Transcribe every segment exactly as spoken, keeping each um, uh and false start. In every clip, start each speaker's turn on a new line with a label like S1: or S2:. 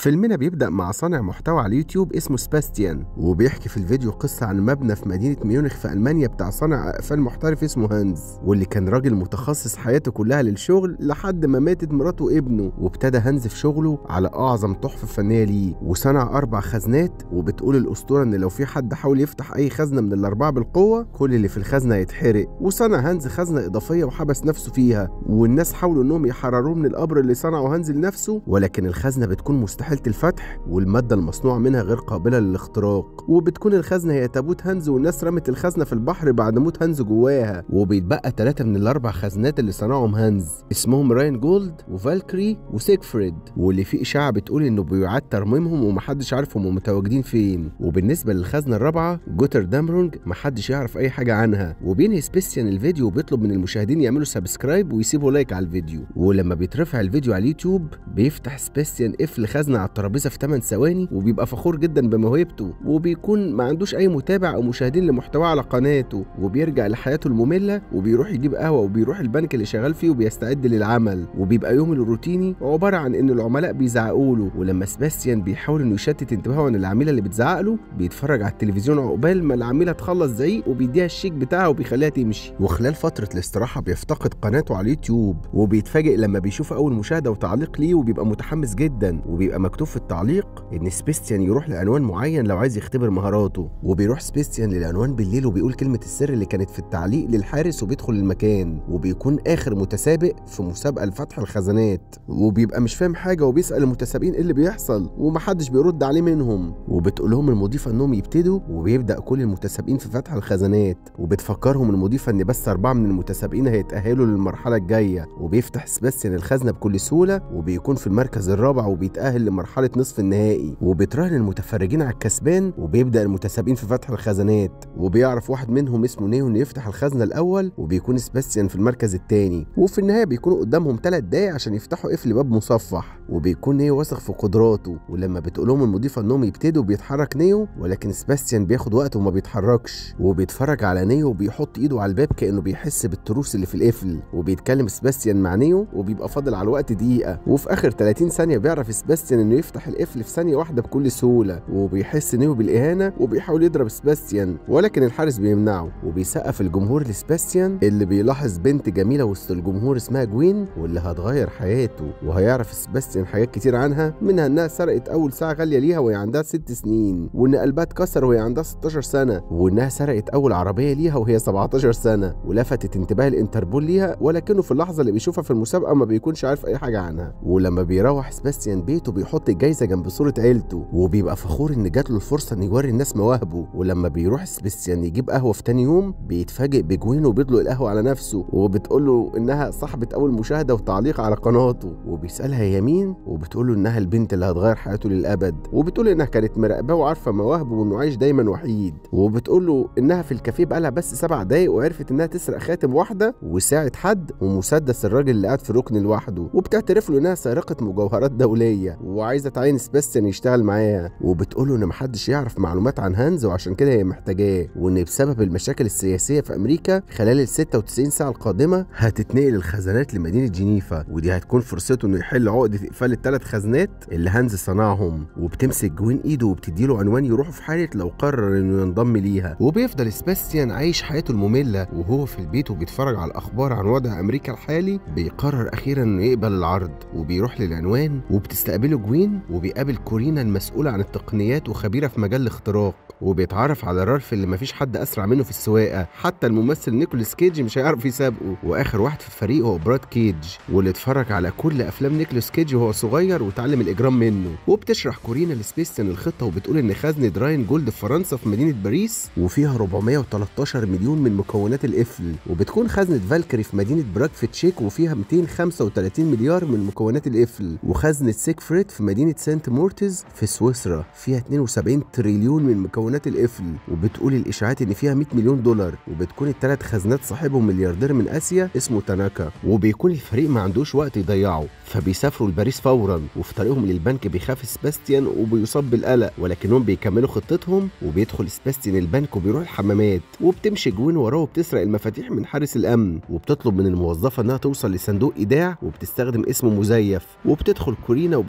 S1: فيلمنا بيبدأ مع صانع محتوى على اليوتيوب اسمه سباستيان، وبيحكي في الفيديو قصة عن مبنى في مدينة ميونخ في ألمانيا بتاع صانع أقفال محترف اسمه هانز، واللي كان راجل متخصص حياته كلها للشغل لحد ما ماتت مراته وابنه. وابتدى هانز في شغله على أعظم تحفة فنية ليه، وصنع أربع خزنات. وبتقول الأسطورة إن لو في حد حاول يفتح أي خزنة من الأربعة بالقوة كل اللي في الخزنة هيتحرق. وصنع هانز خزنة إضافية وحبس نفسه فيها، والناس حاولوا إنهم يحرروه من القبر اللي صنعه هانز لنفسه، ولكن الخزنة بتكون مستحيلة الفتح، والمادة المصنوعة منها غير قابلة للاختراق. وبتكون الخزنة هي تابوت هانز، والناس رمت الخزنة في البحر بعد موت هانز جواها. وبيتبقى ثلاثة من الأربع خزنات اللي صنعهم هانز اسمهم راين جولد وفالكري وسيجفريد، واللي في إشاعة بتقول إنه بيعاد ترميمهم ومحدش عارف هم متواجدين فين. وبالنسبة للخزنة الرابعة جوتر دامرونج محدش يعرف أي حاجة عنها. وبينهي سباستيان الفيديو وبيطلب من المشاهدين يعملوا سبسكرايب ويسيبوا لايك على الفيديو. ولما بيترفع الفيديو على اليوتيوب بيفتح سباستيان قفل خزنة على الترابيزة في ثماني ثواني، وبيبقى فخور جدا بموهبته، وبيكون ما عندوش أي متابع أو مشاهدين لمحتواه على قناته. وبيرجع لحياته المملة وبيروح يجيب قهوة وبيروح البنك اللي شغال فيه وبيستعد للعمل. وبيبقى يومه الروتيني عبارة عن إن العملاء بيزعقوا له، ولما سباستيان بيحاول إنه يشتت انتباهه عن العميلة اللي بتزعق له بيتفرج على التلفزيون عقبال ما العميلة تخلص زعيق وبيديها الشيك بتاعها وبيخليها تمشي. وخلال فترة الاستراحة بيفتقد قناته على اليوتيوب، وبيتفاجئ لما بيشوف أول مشاهدة وتعليق ليه، وبيبقى متحمس جدا. وبيبقى مكتوب في التعليق إن سباستيان يروح لعنوان معين لو عايز يختبر مهاراته. وبيروح سباستيان للعنوان بالليل وبيقول كلمة السر اللي كانت في التعليق للحارس وبيدخل المكان، وبيكون آخر متسابق في مسابقة لفتح الخزانات. وبيبقى مش فاهم حاجة وبيسأل المتسابقين إيه اللي بيحصل، ومحدش بيرد عليه منهم. وبتقول لهم المضيفة إنهم يبتدوا، وبيبدأ كل المتسابقين في فتح الخزانات. وبتفكرهم المضيفة إن بس أربعة من المتسابقين هيتأهلوا للمرحلة الجاية. وبيفتح سباستيان الخزنة بكل سهولة وبيكون في المركز الرابع وبيتأهل لمرحلة نصف النهائي. وبتراهن المتفرجين على الكسبان، وبيبدأ المتسابقين في فتح الخزانات. وبيعرف واحد منهم اسمه نيو إنه يفتح الخزنة الأول، وبيكون سباستيان في المركز الثاني. وفي النهاية بيكونوا قدامهم ثلاث دقايق عشان يفتحوا قفل باب مصفح، وبيكون نيو واثق في قدراته. ولما بتقول لهم المضيفة إنهم يبتدوا بيتحرك نيو، ولكن سباستيان بياخد وقته وما بيتحركش. وبيتفرج على نيو وبيحط إيده على الباب كأنه بيحس بالتروس اللي في القفل. وبيتكلم سباستيان مع نيو وبيبقى فاضل على الوقت دقيقة، وفي آخر ثلاثين ثانية بيعرف سباستيان إنه يفتح القفل في ثانية واحدة بكل سهولة. وبيحس نيو بالإهانة وبيحاول يضرب سباستيان، ولكن الحارس بيمنعه. وبيسقف الجمهور لسباستيان اللي بيلاحظ بنت جميلة وسط الجمهور اسمها جوين، واللي هتغير حياته. وهيعرف سباستيان حاجات كتير عنها، منها إنها سرقت أول ساعة غالية ليها وهي عندها ست سنين، وإن قلبها اتكسر وهي عندها ستاشر سنة، وإنها سرقت أول عربية ليها وهي سبعتاشر سنة، ولفتت انتباه الانتربول ليها، ولكنه في اللحظة اللي بيشوفها في المسابقة ما بيكونش عارف أي حاجة عنها. ولما بيروح سباستيان بيته بيحط الجايزة جنب صورة عيلته، وبيبقى فخور إن جات له الفرصة إن يوري الناس مواهبه. ولما بيروح سباستيان يجيب قهوة في تاني يوم بيتفاجئ بجوين وبيطلق القهوة على نفسه، وبتقول له إنها صاحبة أول مشاهدة وتعليق على قناته. وبيسألها هي مين، وبتقول له إنها البنت اللي هتغير حياته للأبد. وبتقول إنها كانت مراقباه وعارفة مواهبه وإنه عايش دايما وحيد. وبتقول له إنها في الكافيه بقالها بس سبع دقايق وعرفت إنها تسرق خاتم واحدة وساعة حد ومسدس الراجل اللي قاعد في ركن لوحده. وبتعترف له إنها سارقة مجوهرات دولية وعايزة تعين سباستيان يشتغل معاها. وبتقول له إن محدش يعرف معلومات عن هانز وعشان كده هي محتاجاه، وإن بسبب المشاكل السياسية في أمريكا خلال ال ستة وتسعين ساعة القادمة هتتنقل الخزانات لمدينة جنيفا، ودي هتكون فرصته إنه يحل عقدة إقفال الثلاث خزانات اللي هانز صنعهم. وبتمسك جوين إيده وبتديله عنوان يروحوا في حالة لو قرر إنه ينضم ليها. وبيفضل سباستيان عايش حياته المملة وهو في البيت وبيتفرج على الأخبار عن وضع أمريكا الحالي. بيقرر أخيرا إنه يقبل العرض، وبيروح للعنوان وبتستقبله جوين، وبيقابل كورينا المسؤولة عن التقنيات وخبيرة في مجال الاختراق. وبيتعرف على رالف اللي مفيش حد أسرع منه في السواقة، حتى الممثل نيكولاس كيج مش هيعرف يسابقه. وآخر واحد في الفريق هو براد كيج، واللي اتفرج على كل أفلام نيكولاس كيج وهو صغير وتعلم الإجرام منه. وبتشرح كورينا لسباستيان الخطة، وبتقول إن خزنة راين جولد في فرنسا في مدينة باريس وفيها أربعمائة وثلاثة عشر مليون من مكونات القفل. وبتكون خزنة فالكري في مدينة براغ في تشيك وفيها مئتين وخمسة وثلاثين مليار من مكونات القفل. وخزنة سيجفريد في مدينة سانت مورتز في سويسرا فيها اثنين وسبعين تريليون من مكونات القفل. وبتقول الإشاعات إن فيها مئة مليون دولار. وبتكون الثلاث خزنات صاحبهم ملياردير من آسيا اسمه تاناكا. وبيكون الفريق ما عندوش وقت يضيعه، فبيسافروا لباريس فورا. وفي طريقهم للبنك بيخاف سباستيان وبيصاب بالقلق، ولكنهم بيكملوا خطتهم. وبيدخل سباستيان البنك وبيروح الحمامات، وبتمشي جوين وراه وبتسرق المفاتيح من حارس الامن. وبتطلب من الموظفه انها توصل لصندوق ايداع وبتستخدم اسم مزيف. وبتدخل كورينا وبتساعدها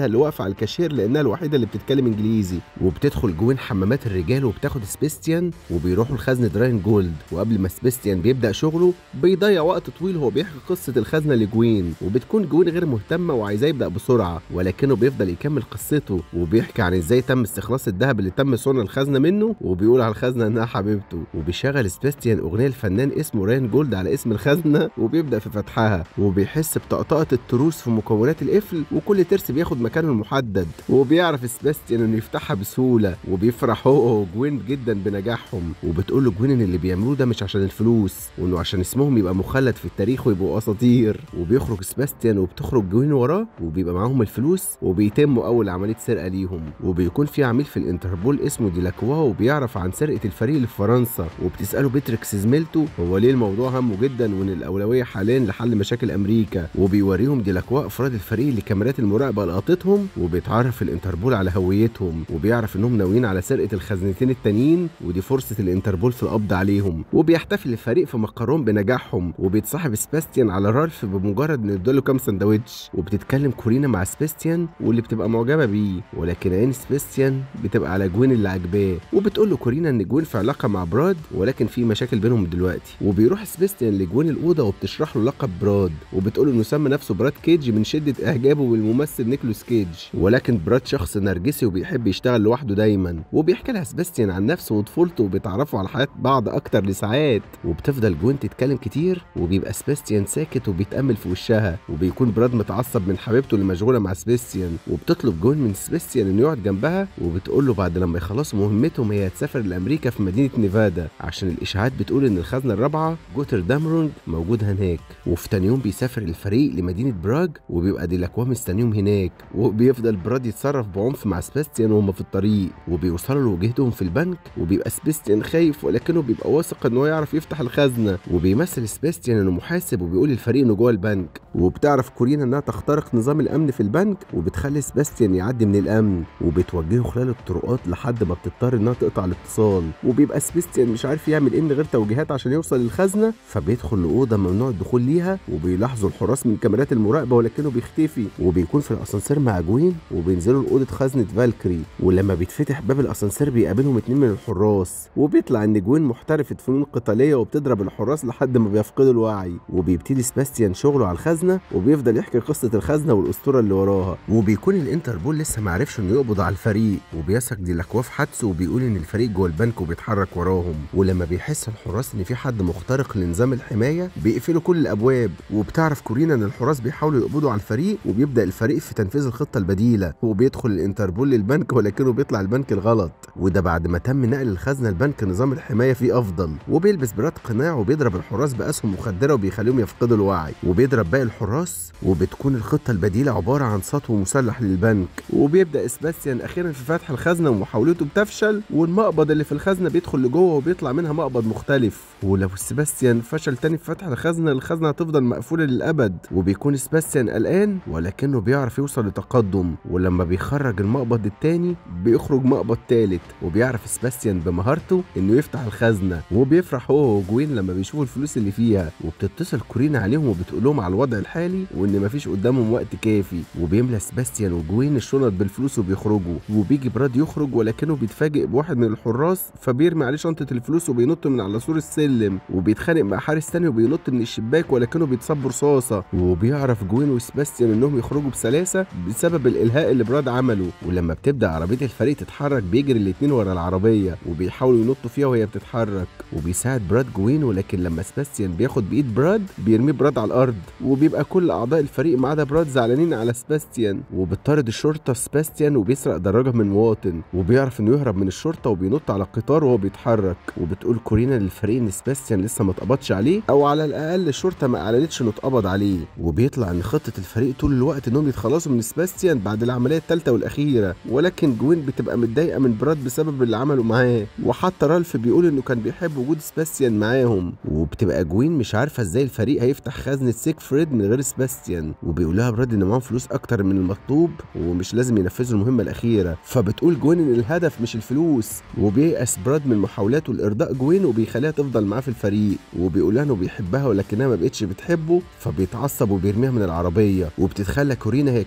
S1: اللي واقفه على الكاشير لانها الوحيده اللي بتتكلم انجليزي. وبتدخل جوين حمامات الرجال وبتاخد سبيستيان وبيروحوا لخزنه راين جولد. وقبل ما سبيستيان بيبدا شغله بيضيع وقت طويل وهو بيحكي قصه الخزنه لجوين، وبتكون جوين غير مهتمه وعايزاه يبدا بسرعه، ولكنه بيفضل يكمل قصته وبيحكي عن ازاي تم استخلاص الذهب اللي تم صنع الخزنه منه، وبيقول على الخزنه انها حبيبته. وبيشغل سبيستيان اغنيه الفنان اسمه راين جولد على اسم الخزنه وبيبدا في فتحها، وبيحس بطقطقه التروس في مكونات القفل وكل ترس بياخد مكانه المحدد، وبيعرف سبيستيان انه يفتحها بسهوله، وبيفرح هو وجوين جدا بنجاحهم. وبتقول له جوين ان اللي بيعملوه ده مش عشان الفلوس، وانه عشان اسمهم يبقى مخلد في التاريخ ويبقوا اساطير. وبيخرج سبيستيان وبتخرج جوين وراه وبيبقى معاهم الفلوس، وبيتموا اول عمليه سرقه ليهم. وبيكون في عميل في الانتربول اسمه ديلاكوا وبيعرف عن سرقه الفريق اللي في فرنسا، وبتساله بيتريكس زميلته هو ليه الموضوع همه جدا وان الاولويه حاليا لحل مشاكل امريكا. وبيوريهم ديلاكوا افراد الفريق اللي كاميرات المراقبه لقطتهم، وبيتعرف الانتربول على هويتهم، وبيعرف انهم ناويين على سرقه الخزنتين التانيين ودي فرصه الانتربول في القبض عليهم. وبيحتفل الفريق في مقرهم بنجاحهم، وبيتصاحب سباستيان على رالف بمجرد انه يديله كام سندوتش. وبتتكلم كورينا مع سباستيان واللي بتبقى معجبه بيه، ولكن عين سباستيان بتبقى على جوين اللي عاجباه. وبتقول له كورينا ان جوين في علاقه مع براد ولكن في مشاكل بينهم دلوقتي. وبيروح سباستيان لجوين الاوضه وبتشرح له لقب براد، وبتقول له انه سمى نفسه براد كيج من شده اعجابه بالممثل نيكولاس كيج، ولكن براد شخص نرجسي وبيحب يشتغل لوحده دايما. وبيحكي لها سباستيان عن نفسه وطفولته وبيتعرفوا على حياه بعض اكتر لساعات. وبتفضل جوين تتكلم كتير وبيبقى سباستيان ساكت وبيتامل في وشها، وبيكون براد متعصب من حبيبته اللي مشغوله مع سباستيان. وبتطلب جوين من سباستيان انه يقعد جنبها، وبتقول له بعد لما يخلصوا مهمتهم هي هتسافر لامريكا في مدينه نيفادا عشان الاشاعات بتقول ان الخزنه الرابعه جوتر دامرونج موجود هناك. وفي تاني يوم بيسافر الفريق لمدينه براغ وبيبقى ديلاكوا مستنيهم هناك، وبيفضل براد يتصرف بعنف مع سباستيان وهم في الطريق. وبيوصلوا لوجهتهم في البنك وبيبقى سباستيان خايف ولكنه بيبقى واثق ان هو يعرف يفتح الخزنه. وبيمثل سباستيان انه محاسب وبيقول للفريق انه جوه البنك. وبتعرف كورينا انها تخترق نظام الامن في البنك وبتخلي سباستيان يعدي من الامن، وبتوجهه خلال الطرقات لحد ما بتضطر انها تقطع الاتصال. وبيبقى سباستيان مش عارف يعمل ايه من غير توجيهات عشان يوصل للخزنه، فبيدخل لاوضه ممنوع الدخول ليها وبيلاحظوا الحراس من كاميرات المراقبه ولكنه بيختفي. وبيكون في الاسانسير مع جوين وبينزلوا لاوضه خزنه فالكري، ولما بيتفتح باب الاسانسير بيقابلهم اتنين من الحراس، وبيطلع ان جوين محترفه فنون قتاليه وبتضرب الحراس لحد ما بيفقدوا الوعي. وبيبتدي سباستيان شغله على الخزنه وبيفضل يحكي قصه الخزنه والاسطوره اللي وراها. وبيكون الانتربول لسه ما عرفش انه يقبض على الفريق، وبيثق ديلاكوا في حدسه وبيقول ان الفريق جوه البنك وبيتحرك وراهم. ولما بيحس الحراس ان في حد مخترق لنظام الحمايه بيقفلوا كل الابواب. وبتعرف كورينا ان الحراس بيحاولوا يقبضوا على الفريق، وبيبدا الفريق في تنفيذ الخطه البديله. وبيدخل الانتربول للبنك ولكنه بيطلع البنك الغلط، وده بعد ما تم نقل الخزنه لبنك نظام الحمايه فيه افضل. وبيلبس براد قناع وبيضرب الحراس باسهم مخدره وبيخليهم يفقدوا الوعي، وبيضرب باقي الحراس. وبتكون الخطه البديله عباره عن سطو مسلح للبنك. وبيبدا سباستيان اخيرا في فتح الخزنه ومحاولته بتفشل، والمقبض اللي في الخزنه بيدخل لجوه وبيطلع منها مقبض مختلف. ولو سباستيان فشل تاني في فتح الخزنه الخزنه هتفضل مقفوله للابد. وبيكون سباستيان قلقان ولكنه بيعرف يوصل لتقدم، ولما بيخرج المقبض التاني بيخرج مقبض تالت. وبيعرف سباستيان بمهارته انه يفتح الخزنه، وبيفرح هو وجوين لما بيشوفوا الفلوس اللي فيها. وبتتصل كورينا عليهم وبتقول لهم على الوضع الحالي وان مفيش قدامهم وقت كافي. وبيملى سباستيان وجوين الشنط بالفلوس وبيخرجوا. وبيجي براد يخرج ولكنه بيتفاجئ بواحد من الحراس فبيرمي عليه شنطه الفلوس وبينط من على سور السلم. وبيتخانق مع حارس تاني وبينط من الشباك ولكنه بيتصاب برصاصه. وبيعرف جوين وسباستيان انهم يخرجوا بسلاسه بسبب الالهاء اللي براد عمله. ولما بتبدا عربيه الفريق تتحرك بيجري الاتنين ورا العربيه وبيحاولوا ينطوا فيها وهي بتتحرك. وبيساعد براد جوين، ولكن لما سباستيان بياخد بايد براد بيرميه براد على الارض. وبيبقى كل اعضاء الفريق ما عدا براد زعلانين على سباستيان. وبتطارد الشرطه سباستيان وبيسرق دراجه من مواطن، وبيعرف انه يهرب من الشرطه وبينط على القطار وهو بيتحرك. وبتقول كورينا للفريق ان سباستيان لسه ما اتقبضش عليه، او على الاقل الشرطه ما اعلنتش انه اتقبض عليه. وبيطلع ان خطه الفريق طول الوقت انهم يتخلصوا من سباستيان بعد العمليه الثالثه والاخيره، ولكن جوين بتبقى متضايقه من براد بسبب اللي عمله معاه. وحتى رالف بيقول انه كان بيحب وجود سباستيان معاهم. وبتبقى جوين مش عارفه ازاي الفريق هيفتح خزنه سيكفريد من غير سباستيان. وبيقول لها براد ان معاهم فلوس اكتر من المطلوب ومش لازم ينفذوا المهمه الاخيره. فبتقول جوين ان الهدف مش الفلوس، وبييأس براد من محاولاته لارضاء جوين وبيخليها تفضل معاه في الفريق. وبيقول لها انه بيحبها ولكنها ما بقتش بتحبه، فبيتعصب وبيرميها من العربيه. وبتتخلى كورينا هي كمان عن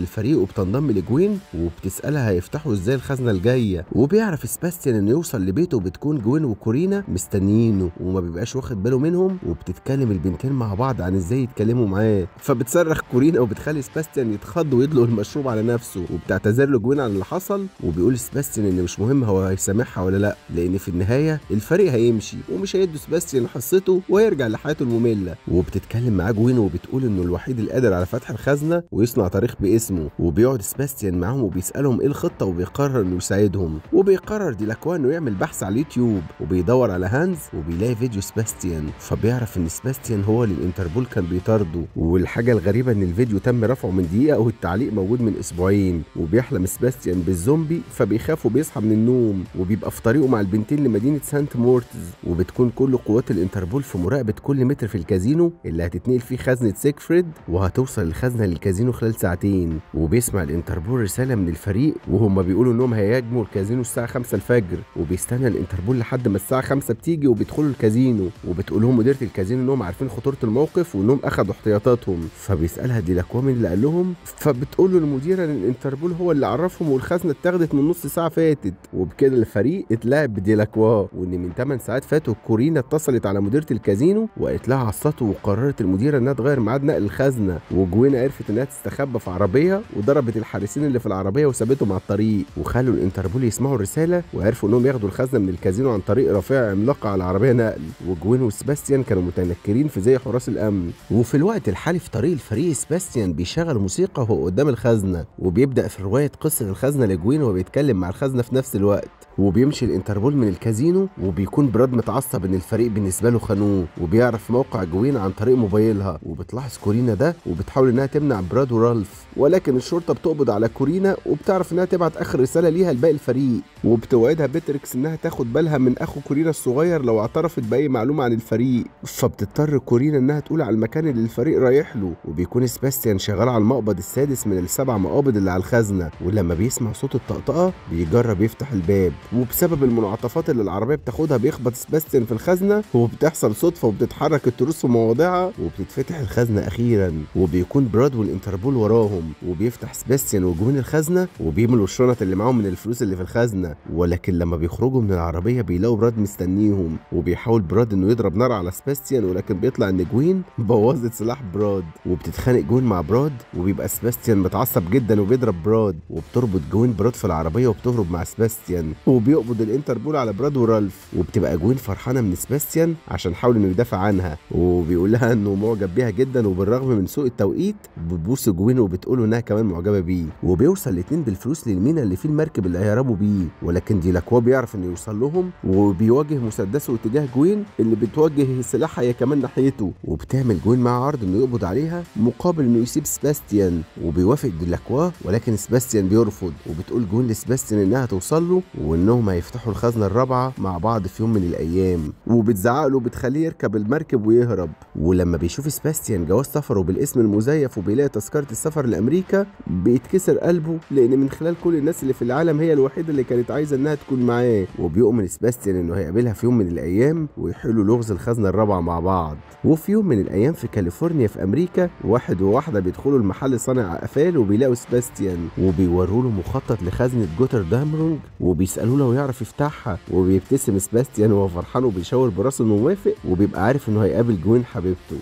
S1: الفريق وبتنضم لجوين وبتسالها هيفتحوا ازاي الخزنه الجايه. وبيعرف سباستيان انه يوصل لبيته وبتكون جوين وكورينا مستنيينه وما بيبقاش واخد باله منهم، وبتتكلم البنتين مع بعض عن ازاي يتكلموا معاه. فبتصرخ كورينا وبتخلي سباستيان يتخض ويدلق المشروب على نفسه، وبتعتذر له جوين عن اللي حصل، وبيقول سباستيان ان مش مهم هو هيسامحها ولا لا، لان في النهايه الفريق هيمشي ومش هيدوا سباستيان حصته ويرجع لحياته الممله. وبتتكلم معاه جوين وبتقول انه الوحيد القادر على فتح الخزنه ويصنع تاريخ باسمه. وبيقعد سباستيان معاهم وبيسالهم ايه الخطه، وبيقرر انه يساعدهم. وبيقرر ديلاكوا انه يعمل بحث على اليوتيوب، وبيدور على هانز وبيلاقي فيديو سباستيان، فبيعرف ان سباستيان هو اللي الانتربول كان بيطارده. والحاجه الغريبه ان الفيديو تم رفعه من دقيقه والتعليق موجود من اسبوعين. وبيحلم سباستيان بالزومبي فبيخاف وبيصحى من النوم، وبيبقى في طريقه مع البنتين لمدينه سانت مورتز، وبتكون كل قوات الانتربول في مراقبه كل متر في الكازينو اللي هتتنقل فيه خزنه سيكفريد، وهتوصل الخزنه للكازينو خلال ساعتين. وبيسمع الانتربول رساله من الفريق وهم بيقولوا انهم هيهاجموا الكازينو الساعه خمسة الفجر، وبيستنى الانتربول لحد ما الساعه خمسة بتيجي وبيدخلوا الكازينو، وبتقول لهم مديره الكازينو انهم عارفين خطوره الموقف وانهم اخذوا احتياطاتهم. فبيسالها ديلاكوا مين اللي قال لهم، فبتقول له المديره ان الانتربول هو اللي عرفهم والخزنه اتاخدت من نص ساعه فاتت. وبكده الفريق اتلاعب بديلاكوا، وان من ثمان ساعات فاتوا كورينا اتصلت على مديره الكازينو وقالت لها على السطو، وقررت المديره انها تغير ميعاد نقل الخزنه. وجوين عرفت انها تستخبى في عربيه وضربت الحارسين اللي في العربيه وسابتهم على الطريق، وخلوا الانتربول يسمعوا الرساله وعرفوا انهم ياخدوا الخزنه من الكازينو عن طريق رافعه عملاقه على عربيه نقل. وجوين وسباستيان كانوا متنكرين في زي حراس الامن. وفي الوقت الحالي في طريق الفريق سباستيان بيشغل موسيقى وهو قدام الخزنه، وبيبدا في روايه قصه الخزنه لجوين وبيتكلم مع الخزنه في نفس الوقت. وبيمشي الانتربول من الكازينو، وبيكون براد متعصب ان الفريق بالنسبه له خانوه، وبيعرف موقع جوين عن طريق موبايلها. وبتلاحظ كورينا ده وبتحاول انها تمنع براد ورالف، ولكن الشرطه بتقبض على كورينا وبتعرف انها تبعت اخر رساله ليها لباقي الفريق. وبتوعدها بيتريكس انها تاخد بالها من اخو كورينا الصغير لو اعترفت باي معلومه عن الفريق. فبتضطر كورينا انها تقول على المكان اللي الفريق رايح له. وبيكون سباستيان شغال على المقبض السادس من السبع مقابض اللي على الخزنه، ولما بيسمع صوت الطقطقه بيجرب يفتح الباب، وبسبب المنعطفات اللي العربيه بتاخدها بيخبط سباستيان في الخزنه، وبتحصل صدفه وبتتحرك التروس في مواضعها وبتتفتح الخزنه اخيرا. وبيكون براد والانتربول وراهم، وبيفتح سباستيان وجوين الخزنه وبيملوا الشنط اللي معاهم من الفلوس اللي في الخزنه. ولكن لما بيخرجوا من العربيه بيلاقوا براد مستنيهم، وبيحاول براد انه يضرب نار على سباستيان، ولكن بيطلع ان جوين بوظت سلاح براد. وبتتخانق جوين مع براد، وبيبقى سباستيان متعصب جدا وبيضرب براد، وبتربط جوين براد في العربيه وبتهرب مع سباستيان، وبيقبض الانتربول على براد ورالف. وبتبقى جوين فرحانه من سباستيان عشان حاول انه يدافع عنها، وبيقول لها انه معجب بيها جدا، وبالرغم من سوء التوقيت بتبوس جوين وبتقول انها كمان معجبه بيه. وبيوصل الاتنين بالفلوس للمينا اللي فيه المركب اللي هيهربوا بيه، ولكن ديلاكوا بيعرف انه يوصل لهم، وبيواجه مسدسه اتجاه جوين اللي بتوجه سلاحها هي كمان ناحيته. وبتعمل جوين مع عرض انه يقبض عليها مقابل انه يسيب سباستيان، وبيوافق ديلاكوا، ولكن سباستيان بيرفض. وبتقول جوين لسباستيان انها توصل له وانهم هيفتحوا الخزنه الرابعه مع بعض في يوم من الايام، وبتزعق له بتخليه يركب المركب ويهرب. ولما بيشوف سباستيان جواز سفره بالاسم المزيف وبيلاقي تذكره السفر لامريكا بيتكسر قلبه، لان من خلال كل الناس اللي في العالم هي الوحيده اللي كانت عايزه انها تكون معاه. وبيؤمن سباستيان انه هيقابلها في يوم من الايام ويحلوا لغز الخزنه الرابعه مع بعض. وفي يوم من الايام في كاليفورنيا في امريكا، واحد وواحده بيدخلوا المحل صانع قفال وبيلاقوا سباستيان، وبيوروا له مخطط لخزنه جوتر دامرونج، وبيسالوه لو يعرف يفتحها. وبيبتسم سباستيان وهو فرحان وبيشاور براسه انه موافق، وبيبقى عارف انه هيقابل جوين حبيبته.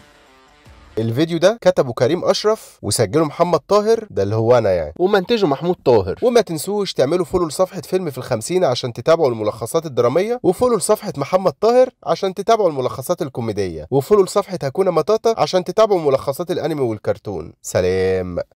S2: الفيديو ده كتبه كريم اشرف وسجله محمد طاهر، ده اللي هو انا يعني، ومنتجه محمود طاهر. وما تنسوش تعملوا فولو لصفحه فيلم في الخمسين عشان تتابعوا الملخصات الدراميه، وفولو لصفحه محمد طاهر عشان تتابعوا الملخصات الكوميديه، وفولو لصفحه هكونا مطاطا عشان تتابعوا ملخصات الانمي والكرتون. سلام.